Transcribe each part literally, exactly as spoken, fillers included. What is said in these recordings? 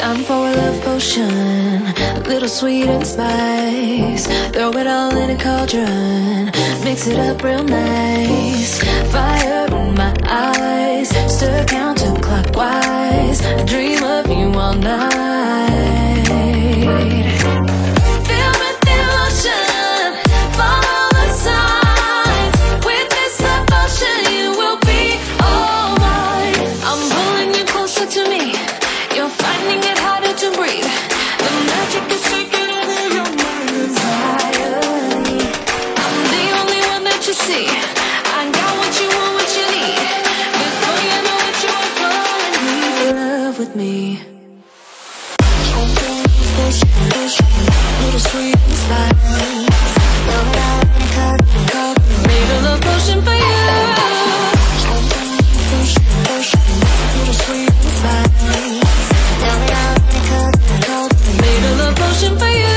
Time for a love potion, a little sweet and spice. Throw it all in a cauldron, mix it up real nice. Fire in my eyes, stir counterclockwise. I dream of you all night. Feel with devotion, follow the signs. With this devotion, you will be all mine. I'm pulling you closer to me. You're finding it harder to breathe. The magic is taking over your mind entirely. I'm the only one that you see. I got what you want, what you need. Before you know it, you are falling in love with me. Little sweet and spice. Made a love potion for you. Little sweet and spice. Made a love potion for you.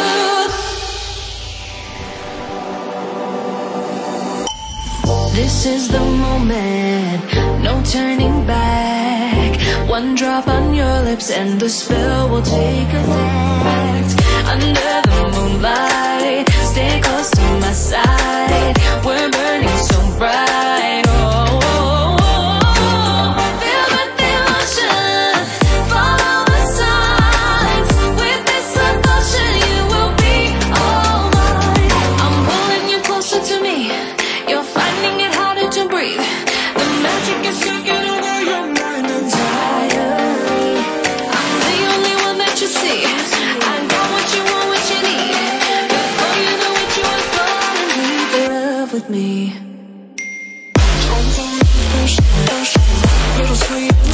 This is the moment, no turning back. One drop on your lips and the spell will take effect. Under the moonlight, stay close to my side. We're burning so bright. Oh, oh, oh, oh. Feel the devotion, follow the signs. With this devotion, you will be all mine. I'm pulling you closer to me. You're finding it harder to breathe. The magic is taking over your mind entirely. I'm the only one that you see. I got what you want, what you need. Before you know it, you are falling in love with me. Little sweet.